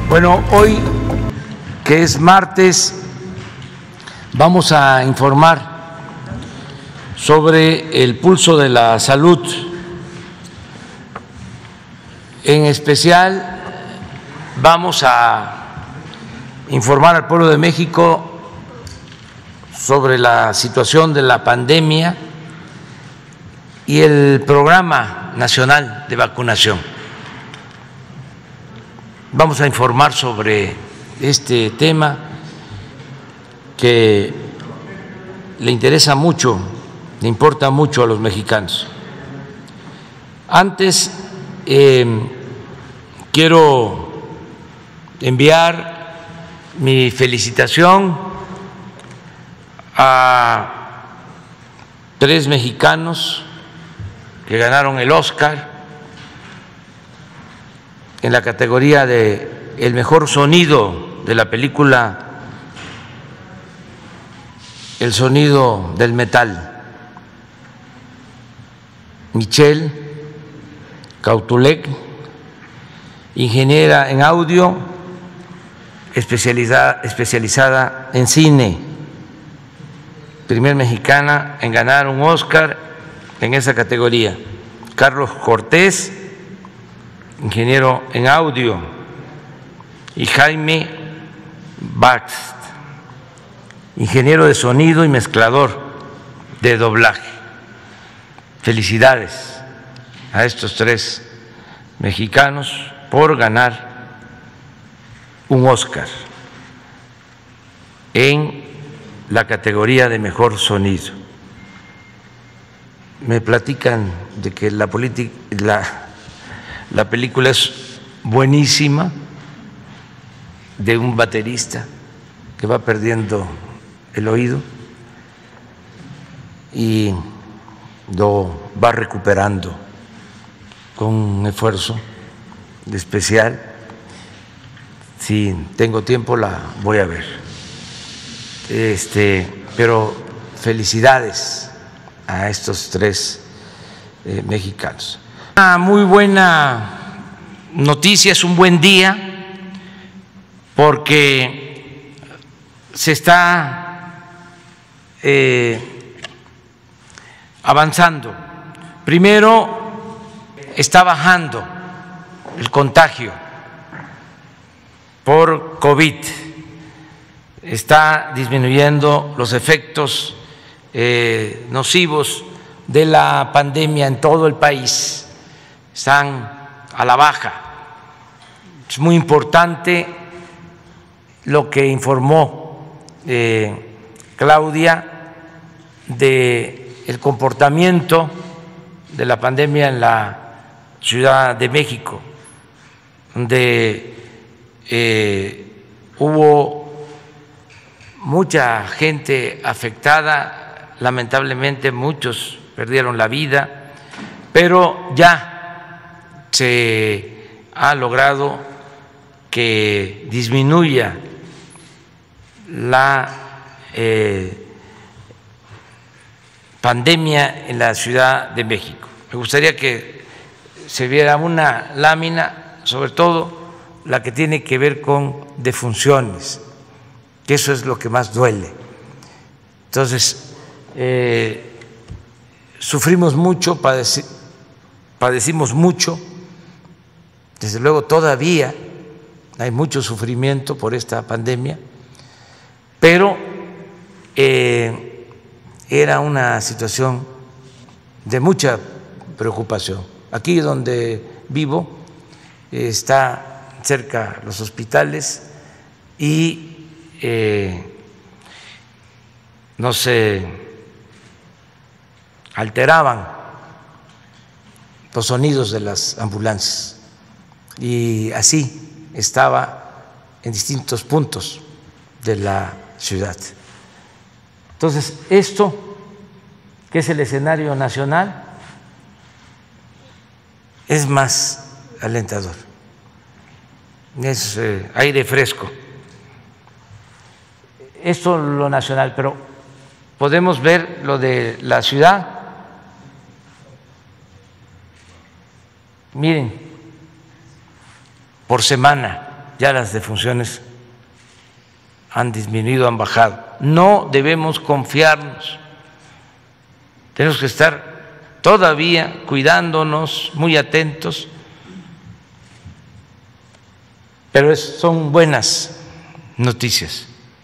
Bueno, hoy, que es martes, vamos a informar sobre el pulso de la salud. En especial, vamos a informar al pueblo de México sobre la situación de la pandemia y el Programa Nacional de Vacunación. Vamos a informar sobre este tema que le interesa mucho, le importa mucho a los mexicanos. Antes, quiero enviar mi felicitación a 3 mexicanos que ganaron el Oscar en la categoría de el mejor sonido de la película El sonido del metal. Michelle Cautulec, ingeniera en audio, especializada en cine, primer mexicana en ganar un Oscar en esa categoría. Carlos Cortés, ingeniero en audio, y Jaime Baxt, ingeniero de sonido y mezclador de doblaje. Felicidades a estos 3 mexicanos por ganar un Oscar en la categoría de mejor sonido. Me platican de que la película es buenísima, de un baterista que va perdiendo el oído y lo va recuperando con un esfuerzo especial. Si tengo tiempo la voy a ver. Pero felicidades a estos 3 mexicanos. Una muy buena noticia, es un buen día porque se está avanzando. Primero, está bajando el contagio por COVID, está disminuyendo los efectos nocivos de la pandemia en todo el país, están a la baja. Es muy importante lo que informó Claudia del comportamiento de la pandemia en la Ciudad de México, donde hubo mucha gente afectada, lamentablemente muchos perdieron la vida, pero ya se ha logrado que disminuya la pandemia en la Ciudad de México. Me gustaría que se viera una lámina, sobre todo la que tiene que ver con defunciones, que eso es lo que más duele. Entonces, sufrimos mucho, padecimos mucho, desde luego todavía hay mucho sufrimiento por esta pandemia, pero era una situación de mucha preocupación. Aquí donde vivo está cerca los hospitales y no se alteraban los sonidos de las ambulancias, y así estaba en distintos puntos de la ciudad. Entonces, esto, que es el escenario nacional, es más alentador, es aire fresco. Esto lo nacional, pero podemos ver lo de la ciudad. Miren, por semana ya las defunciones han disminuido, han bajado. No debemos confiarnos, tenemos que estar todavía cuidándonos, muy atentos, pero son buenas noticias.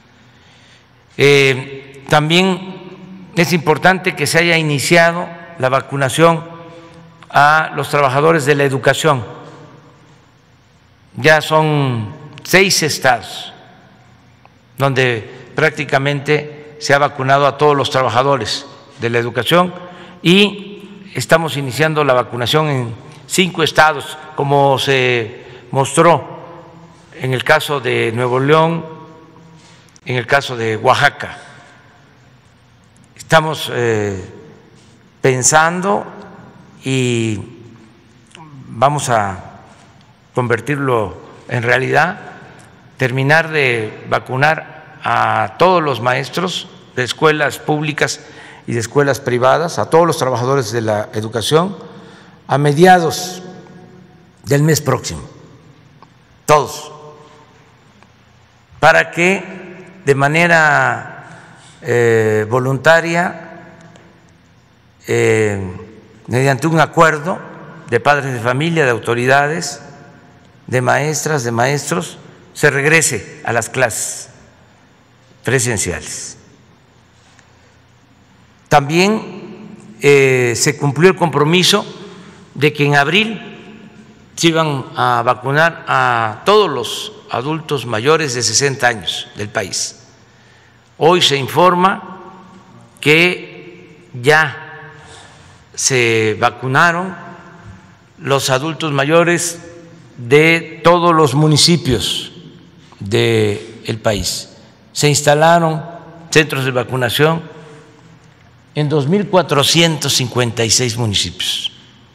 También es importante que se haya iniciado la vacunación a los trabajadores de la educación. Ya son 6 estados donde prácticamente se ha vacunado a todos los trabajadores de la educación y estamos iniciando la vacunación en 5 estados, como se mostró en el caso de Nuevo León, en el caso de Oaxaca. Estamos pensando y vamos a convertirlo en realidad, terminar de vacunar a todos los maestros de escuelas públicas y de escuelas privadas, a todos los trabajadores de la educación, a mediados del mes próximo, todos, para que de manera voluntaria, mediante un acuerdo de padres de familia, de autoridades, de maestras, de maestros, se regrese a las clases presenciales. También se cumplió el compromiso de que en abril se iban a vacunar a todos los adultos mayores de 60 años del país. Hoy se informa que ya se vacunaron los adultos mayores de todos los municipios del país. Se instalaron centros de vacunación en 2.456 municipios.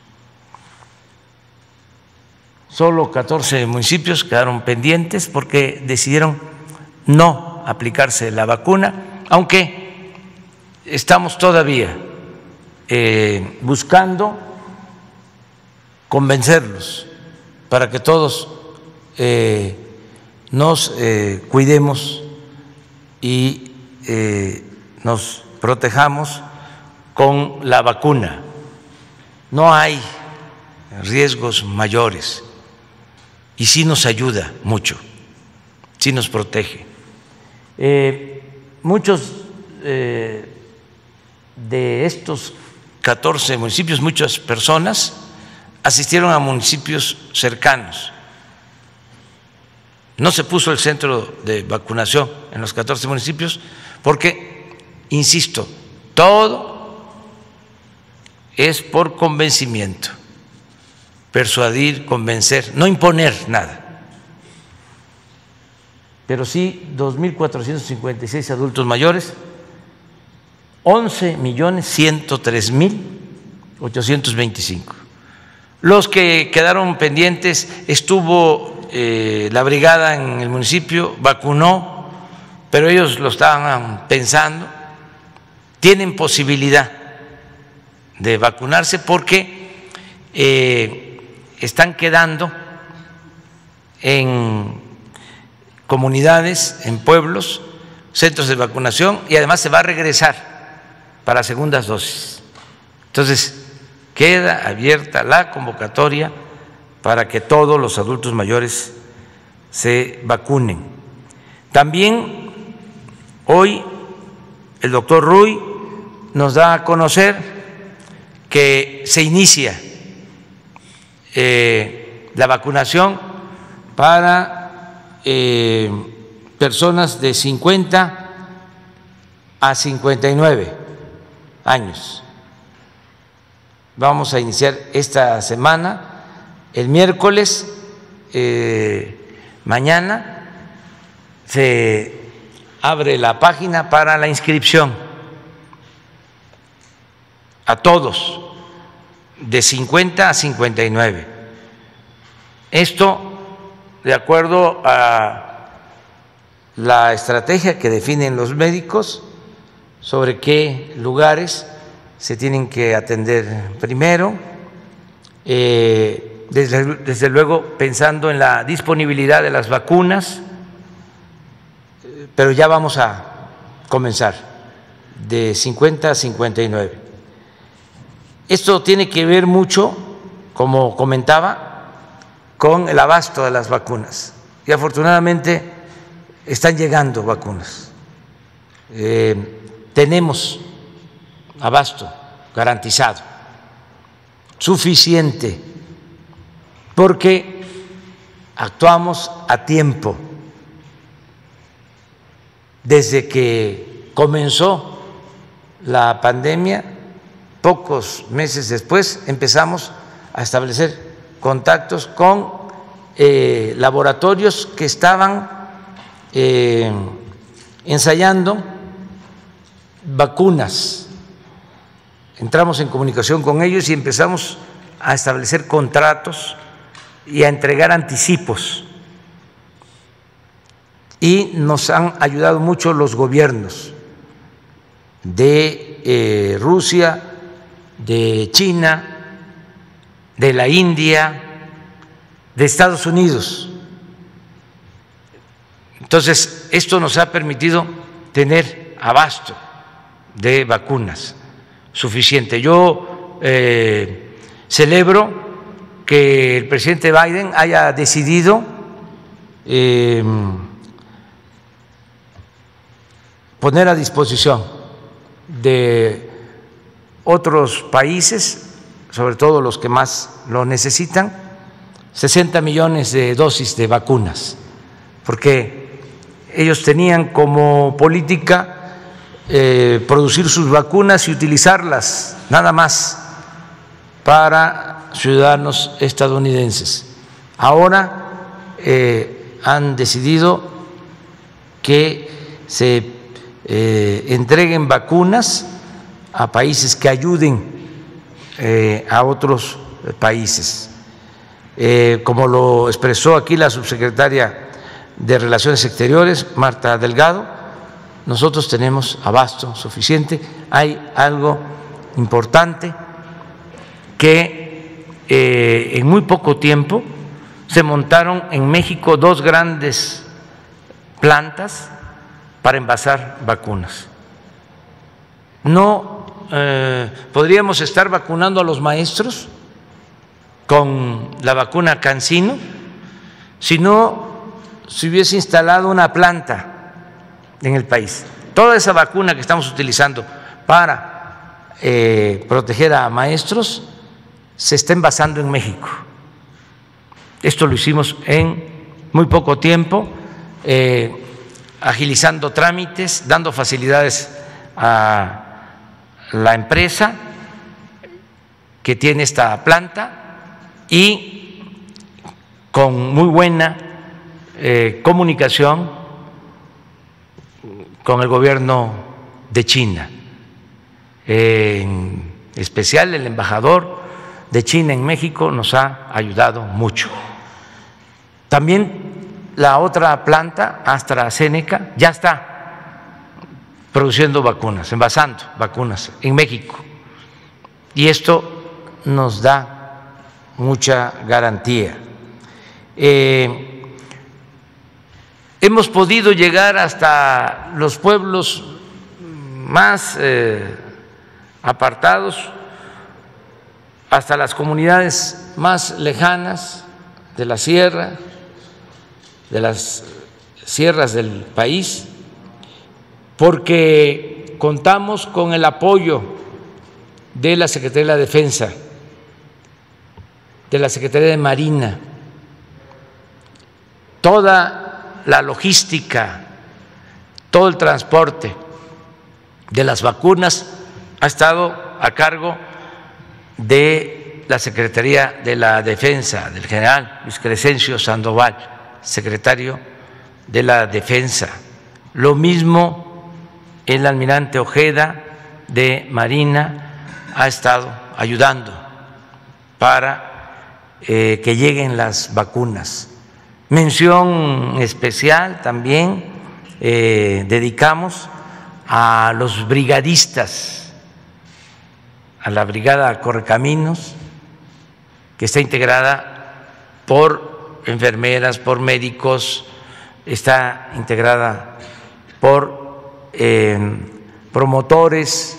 Solo 14 municipios quedaron pendientes porque decidieron no aplicarse la vacuna, aunque estamos todavía buscando convencerlos para que todos nos cuidemos y nos protejamos con la vacuna. No hay riesgos mayores y sí nos ayuda mucho, sí nos protege. Muchos de estos 14 municipios, muchas personas asistieron a municipios cercanos. No se puso el centro de vacunación en los 14 municipios porque, insisto, todo es por convencimiento, persuadir, convencer, no imponer nada. Pero sí 2.456 adultos mayores, 11.103.825. Los que quedaron pendientes, estuvo la brigada en el municipio, vacunó, pero ellos lo estaban pensando, tienen posibilidad de vacunarse porque están quedando en comunidades, en pueblos, centros de vacunación y además se va a regresar para segundas dosis. Entonces, queda abierta la convocatoria para que todos los adultos mayores se vacunen. También hoy el doctor Ruy nos da a conocer que se inicia la vacunación para personas de 50 a 59 años. Vamos a iniciar esta semana, el miércoles, mañana se abre la página para la inscripción a todos de 50 a 59. Esto de acuerdo a la estrategia que definen los médicos sobre qué lugares se tienen que atender primero. desde luego pensando en la disponibilidad de las vacunas, pero ya vamos a comenzar de 50 a 59. Esto tiene que ver mucho, como comentaba, con el abasto de las vacunas. Y afortunadamente están llegando vacunas. Tenemos abasto garantizado, suficiente, porque actuamos a tiempo. Desde que comenzó la pandemia, pocos meses después, empezamos a establecer contactos con laboratorios que estaban ensayando vacunas. Entramos en comunicación con ellos y empezamos a establecer contratos y a entregar anticipos. Y nos han ayudado mucho los gobiernos de Rusia, de China, de la India, de Estados Unidos. Entonces, esto nos ha permitido tener abasto de vacunas suficiente. Yo celebro que el presidente Biden haya decidido poner a disposición de otros países, sobre todo los que más lo necesitan, 60 millones de dosis de vacunas, porque ellos tenían como política producir sus vacunas y utilizarlas nada más para ciudadanos estadounidenses. Ahora han decidido que se entreguen vacunas a países que ayuden a otros países. Como lo expresó aquí la subsecretaria de Relaciones Exteriores, Marta Delgado, nosotros tenemos abasto suficiente. Hay algo importante, que en muy poco tiempo se montaron en México 2 grandes plantas para envasar vacunas. No podríamos estar vacunando a los maestros con la vacuna CanSino si no se hubiese instalado una planta en el país. Toda esa vacuna que estamos utilizando para proteger a maestros se está envasando en México. Esto lo hicimos en muy poco tiempo, agilizando trámites, dando facilidades a la empresa que tiene esta planta y con muy buena comunicación con el gobierno de China, en especial el embajador de China en México nos ha ayudado mucho. También la otra planta, AstraZeneca, ya está produciendo vacunas, envasando vacunas en México, y esto nos da mucha garantía. Hemos podido llegar hasta los pueblos más apartados, hasta las comunidades más lejanas de la sierra, de las sierras del país, porque contamos con el apoyo de la Secretaría de la Defensa, de la Secretaría de Marina. Toda la logística, todo el transporte de las vacunas ha estado a cargo de la Secretaría de la Defensa, del general Luis Crescencio Sandoval, secretario de la Defensa. Lo mismo el almirante Ojeda de Marina ha estado ayudando para que lleguen las vacunas. Mención especial también dedicamos a los brigadistas, a la Brigada Correcaminos, que está integrada por enfermeras, por médicos, está integrada por promotores,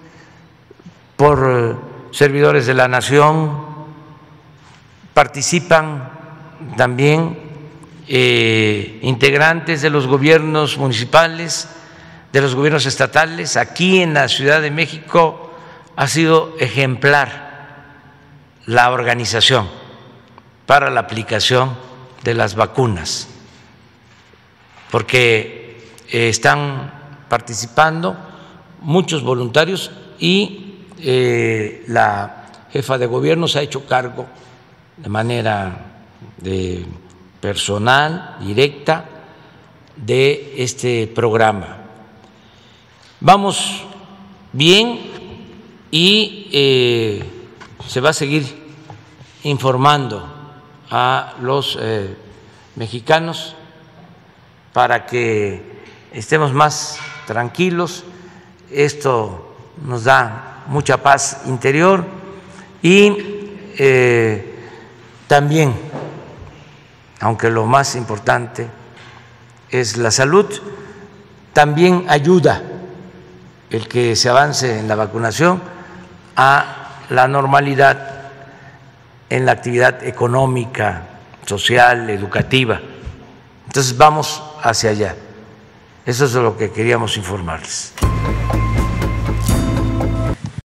por servidores de la nación, participan también integrantes de los gobiernos municipales, de los gobiernos estatales. Aquí en la Ciudad de México ha sido ejemplar la organización para la aplicación de las vacunas, porque están participando muchos voluntarios y la jefa de gobierno se ha hecho cargo de manera personal, directa, de este programa. Vamos bien y se va a seguir informando a los mexicanos para que estemos más tranquilos. Esto nos da mucha paz interior y también, aunque lo más importante es la salud, también ayuda el que se avance en la vacunación a la normalidad en la actividad económica, social, educativa. Entonces vamos hacia allá. Eso es lo que queríamos informarles.